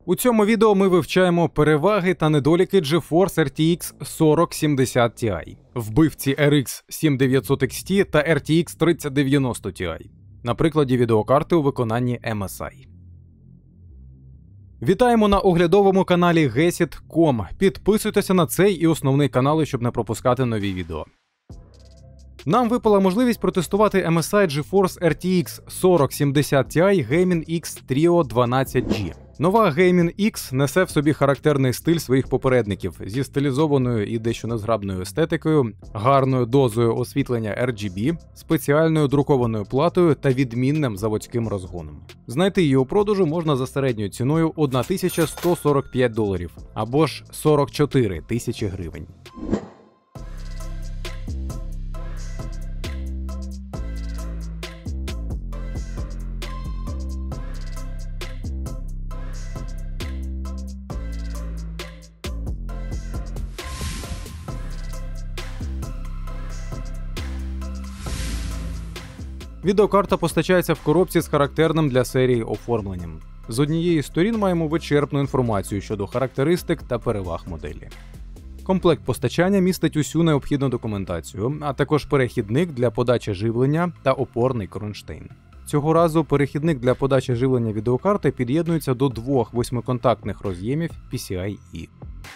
У цьому відео ми вивчаємо переваги та недоліки GeForce RTX 4070 Ti, вбивці RX 7900 XT та RTX 3090 Ti, на прикладі відеокарти у виконанні MSI. Вітаємо на оглядовому каналі Gesit.com. Підписуйтеся на цей і основний канали, щоб не пропускати нові відео. Нам випала можливість протестувати MSI GeForce RTX 4070 Ti Gaming X Trio 12G. Нова Gaming X несе в собі характерний стиль своїх попередників зі стилізованою і дещо незграбною естетикою, гарною дозою освітлення RGB, спеціальною друкованою платою та відмінним заводським розгоном. Знайти її у продажу можна за середньою ціною $1145 або ж 44 тисячі гривень. Відеокарта постачається в коробці з характерним для серії оформленням. З однієї сторін маємо вичерпну інформацію щодо характеристик та переваг моделі. Комплект постачання містить усю необхідну документацію, а також перехідник для подачі живлення та опорний кронштейн. Цього разу перехідник для подачі живлення відеокарти під'єднується до двох 8-контактних роз'ємів PCIe.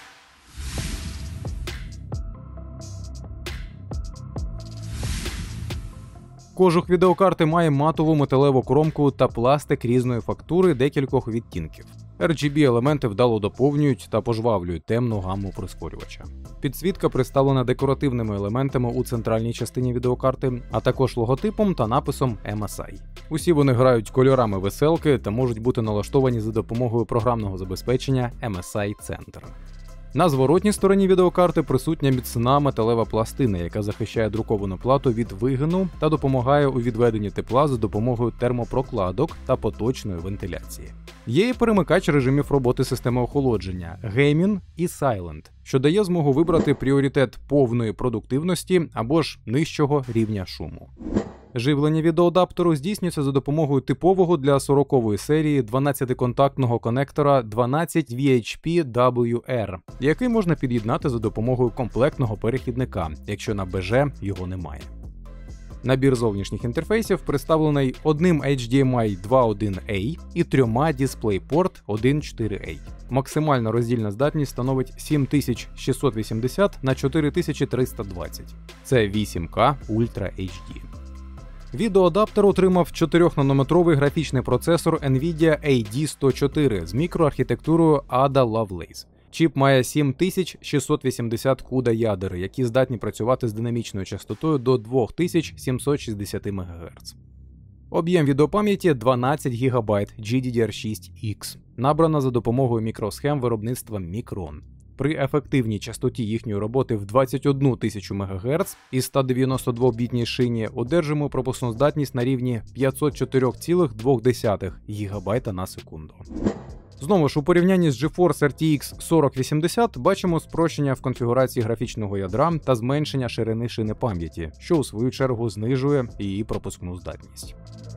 Кожух відеокарти має матову металеву кромку та пластик різної фактури декількох відтінків. RGB-елементи вдало доповнюють та пожвавлюють темну гамму прискорювача. Підсвітка представлена декоративними елементами у центральній частині відеокарти, а також логотипом та написом MSI. Усі вони грають кольорами веселки та можуть бути налаштовані за допомогою програмного забезпечення MSI Center. На зворотній стороні відеокарти присутня міцна металева пластина, яка захищає друковану плату від вигину та допомагає у відведенні тепла за допомогою термопрокладок та поточної вентиляції. Є і перемикач режимів роботи системи охолодження Gaming і Silent, що дає змогу вибрати пріоритет повної продуктивності або ж нижчого рівня шуму. Живлення відеоадаптеру здійснюється за допомогою типового для 40-ї серії 12-контактного конектора 12VHP-WR, який можна під'єднати за допомогою комплектного перехідника, якщо на БЖ його немає. Набір зовнішніх інтерфейсів представлений одним HDMI 2.1a і трьома DisplayPort 1.4a. Максимальна роздільна здатність становить 7680 на 4320. Це 8К Ultra HD. Відеоадаптер отримав 4-нанометровий графічний процесор NVIDIA AD104 з мікроархітектурою Ada Lovelace. Чіп має 7680 CUDA ядер, які здатні працювати з динамічною частотою до 2760 МГц. Об'єм відеопам'яті 12 ГБ GDDR6X, набрана за допомогою мікросхем виробництва Micron. При ефективній частоті їхньої роботи в 21 тисячу МГц і 192-бітній шині одержимо пропускну здатність на рівні 504,2 ГБ на секунду. Знову ж, у порівнянні з GeForce RTX 4080 бачимо спрощення в конфігурації графічного ядра та зменшення ширини шини пам'яті, що у свою чергу знижує її пропускну здатність.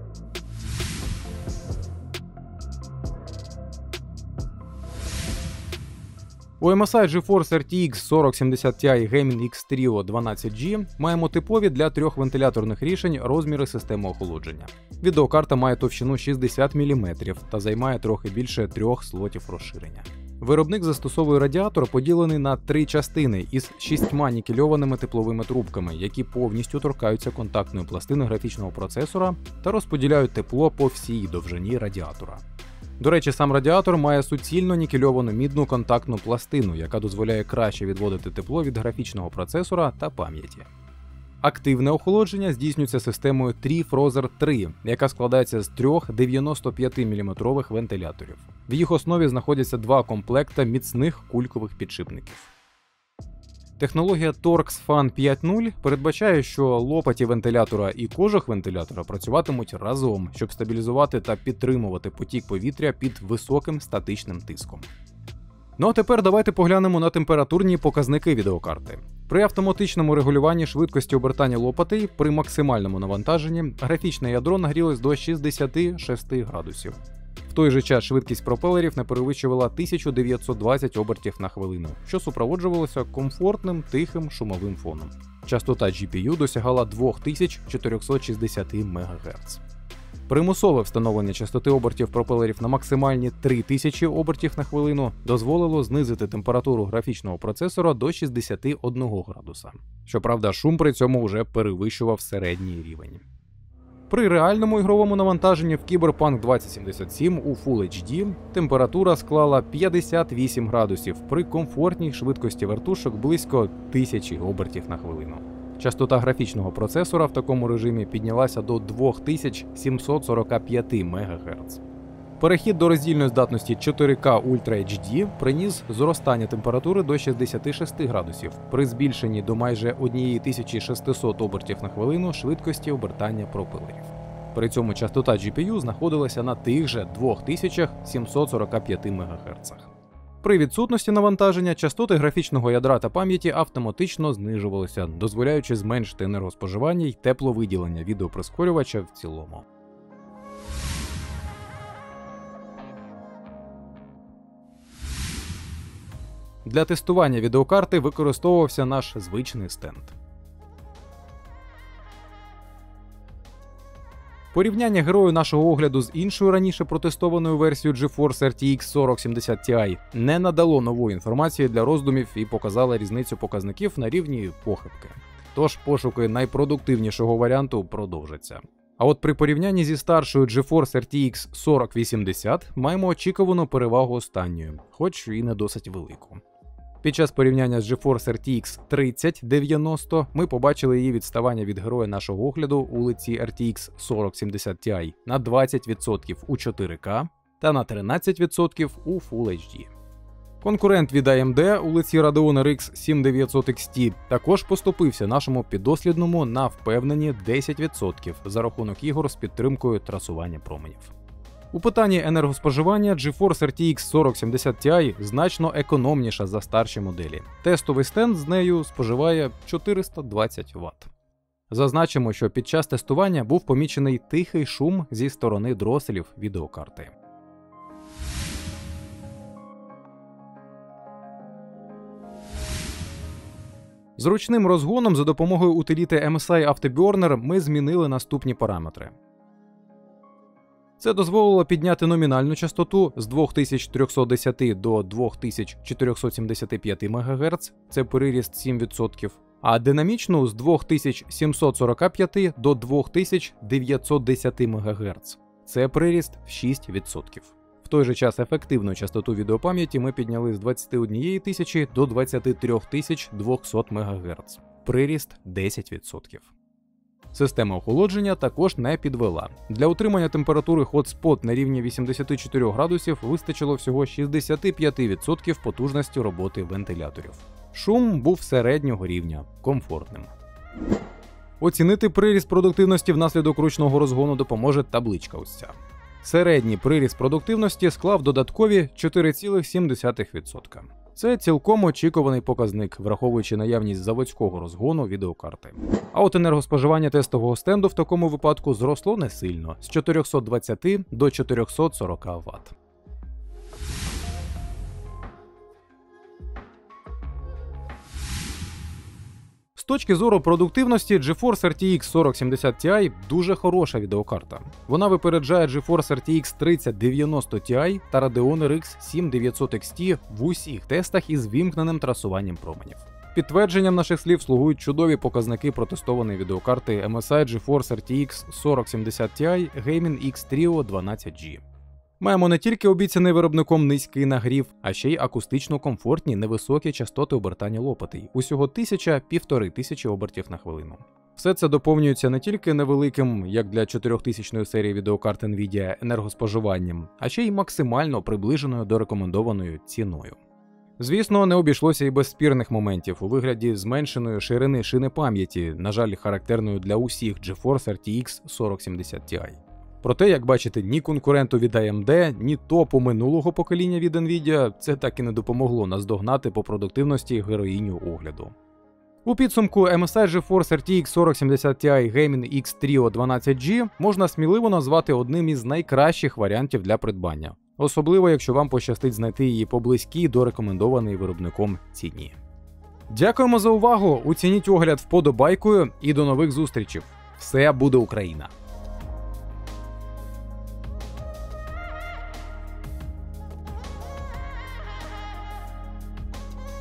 У MSI GeForce RTX 4070 Ti Gaming X Trio 12G маємо типові для трьох вентиляторних рішень розміри системи охолодження. Відеокарта має товщину 60 мм та займає трохи більше 3 слотів розширення. Виробник застосовує радіатор, поділений на 3 частини із 6 нікельованими тепловими трубками, які повністю торкаються контактної пластини графічного процесора та розподіляють тепло по всій довжині радіатора. До речі, сам радіатор має суцільно нікельовану мідну контактну пластину, яка дозволяє краще відводити тепло від графічного процесора та пам'яті. Активне охолодження здійснюється системою Trifrozer 3, яка складається з 3 95-мм вентиляторів. В їх основі знаходяться 2 комплекта міцних кулькових підшипників. Технологія Torx Fan 5.0 передбачає, що лопаті вентилятора і кожух вентилятора працюватимуть разом, щоб стабілізувати та підтримувати потік повітря під високим статичним тиском. Ну а тепер давайте поглянемо на температурні показники відеокарти. При автоматичному регулюванні швидкості обертання лопатей при максимальному навантаженні графічне ядро нагрілось до 66 градусів. В той же час швидкість пропелерів не перевищувала 1920 обертів на хвилину, що супроводжувалося комфортним тихим шумовим фоном. Частота GPU досягала 2460 МГц. Примусове встановлення частоти обертів пропелерів на максимальні 3000 обертів на хвилину дозволило знизити температуру графічного процесора до 61 градуса. Щоправда, шум при цьому вже перевищував середній рівень. При реальному ігровому навантаженні в Cyberpunk 2077 у Full HD температура склала 58 градусів при комфортній швидкості вертушок близько 1000 обертів на хвилину. Частота графічного процесора в такому режимі піднялася до 2745 МГц. Перехід до роздільної здатності 4К Ultra HD приніс зростання температури до 66 градусів при збільшенні до майже 1600 обертів на хвилину швидкості обертання пропелерів. При цьому частота GPU знаходилася на тих же 2745 МГц. При відсутності навантаження частоти графічного ядра та пам'яті автоматично знижувалися, дозволяючи зменшити енергоспоживання й тепловиділення відеоприскорювача в цілому. Для тестування відеокарти використовувався наш звичний стенд. Порівняння герою нашого огляду з іншою раніше протестованою версією GeForce RTX 4070 Ti не надало нової інформації для роздумів і показало різницю показників на рівні похибки. Тож пошуки найпродуктивнішого варіанту продовжаться. А от при порівнянні зі старшою GeForce RTX 4080 маємо очікувану перевагу останньої, хоч і не досить велику. Під час порівняння з GeForce RTX 3090 ми побачили її відставання від героя нашого огляду у лиці RTX 4070 Ti на 20% у 4К та на 13% у Full HD. Конкурент від AMD у лиці Radeon RX 7900 XT також поступився нашому піддослідному на впевнені 10% за рахунок ігор з підтримкою трасування променів. У питанні енергоспоживання GeForce RTX 4070 Ti значно економніша за старші моделі. Тестовий стенд з нею споживає 420 Вт. Зазначимо, що під час тестування був помічений тихий шум зі сторони дроселів відеокарти. Зручним розгоном за допомогою утиліти MSI Afterburner ми змінили наступні параметри. Це дозволило підняти номінальну частоту з 2310 до 2475 МГц, це приріст 7%, а динамічну з 2745 до 2910 МГц, це приріст в 6%. В той же час ефективну частоту відеопам'яті ми підняли з 21 тисячі до 23 200 МГц, приріст 10%. Система охолодження також не підвела. Для утримання температури Hotspot на рівні 84 градусів вистачило всього 65% потужності роботи вентиляторів. Шум був середнього рівня, комфортним. Оцінити приріст продуктивності внаслідок ручного розгону допоможе табличка ось ця. Середній приріст продуктивності склав додаткові 4,7%. Це цілком очікуваний показник, враховуючи наявність заводського розгону відеокарти. А от енергоспоживання тестового стенду в такому випадку зросло не сильно – з 420 до 440 Вт. З точки зору продуктивності, GeForce RTX 4070 Ti дуже хороша відеокарта. Вона випереджає GeForce RTX 3090 Ti та Radeon RX 7900 XT в усіх тестах із вімкненим трасуванням променів. Підтвердженням наших слів слугують чудові показники протестованої відеокарти MSI GeForce RTX 4070 Ti Gaming X Trio 12G. Маємо не тільки обіцяний виробником низький нагрів, а ще й акустично комфортні невисокі частоти обертання лопатей, усього 1000–1500 обертів на хвилину. Все це доповнюється не тільки невеликим, як для 4000-ї серії відеокарт Nvidia, енергоспоживанням, а ще й максимально приближеною до рекомендованої ціною. Звісно, не обійшлося і без спірних моментів у вигляді зменшеної ширини шини пам'яті, на жаль, характерною для усіх GeForce RTX 4070 Ti. Проте, як бачите, ні конкуренту від AMD, ні топу минулого покоління від Nvidia це так і не допомогло наздогнати по продуктивності героїню огляду. У підсумку MSI GeForce RTX 4070 Ti Gaming X Trio 12G можна сміливо назвати одним із найкращих варіантів для придбання, особливо якщо вам пощастить знайти її по близькій до рекомендованої виробником ціні. Дякуємо за увагу, оцініть огляд вподобайкою і до нових зустрічей. Все буде Україна!